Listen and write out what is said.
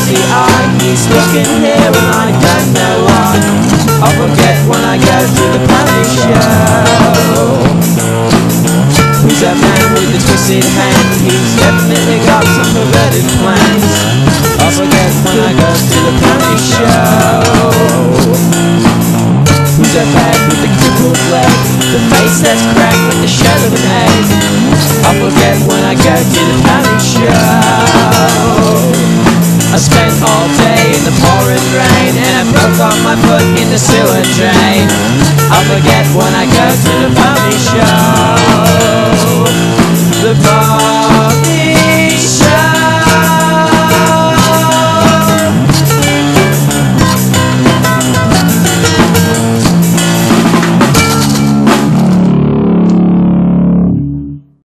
glassy eye. He's looking here and I don't know why. I'll forget when I go to the pony show. Who's that man with the twisted hand? He's definitely got some perverted plans. I'll forget when I go to the pony show. Who's that bag with the crippled leg? The face that's cracked with the shell of an egg. I'll forget when I go to the pony show. I spent all day in the pouring rain and I broke on my foot in the sewer drain. I'll forget when I go to the